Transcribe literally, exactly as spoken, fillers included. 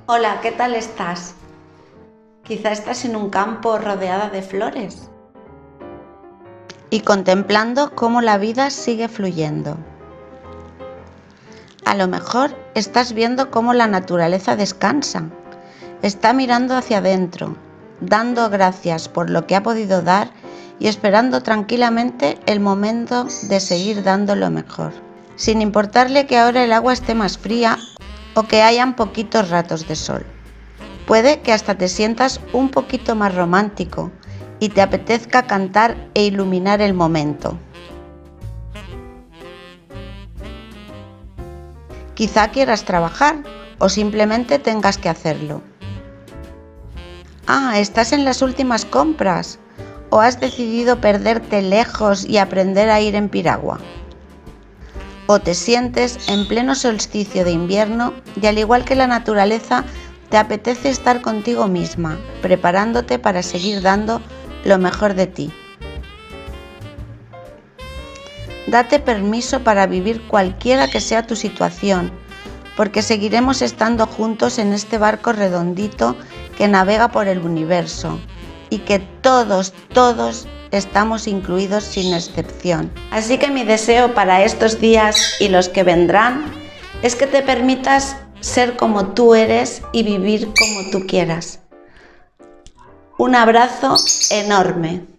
Hola, ¿qué tal estás? Quizá estás en un campo rodeada de flores y contemplando cómo la vida sigue fluyendo. A lo mejor estás viendo cómo la naturaleza descansa, está mirando hacia adentro, dando gracias por lo que ha podido dar y esperando tranquilamente el momento de seguir dando lo mejor, sin importarle que ahora el agua esté más fría o que hayan poquitos ratos de sol. Puede que hasta te sientas un poquito más romántico y te apetezca cantar e iluminar el momento. Quizá quieras trabajar o simplemente tengas que hacerlo. Ah, ¿estás en las últimas compras? ¿O has decidido perderte lejos y aprender a ir en piragua? ¿O te sientes en pleno solsticio de invierno y al igual que la naturaleza te apetece estar contigo misma, preparándote para seguir dando lo mejor de ti? Date permiso para vivir cualquiera que sea tu situación, porque seguiremos estando juntos en este barco redondito que navega por el universo y que todos, todos estamos incluidos sin excepción. Así que mi deseo para estos días y los que vendrán es que te permitas ser como tú eres y vivir como tú quieras. Un abrazo enorme.